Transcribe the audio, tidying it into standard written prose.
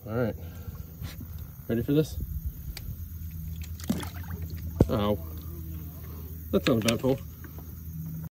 All right. Ready for this? Oh. That's not a bad pull.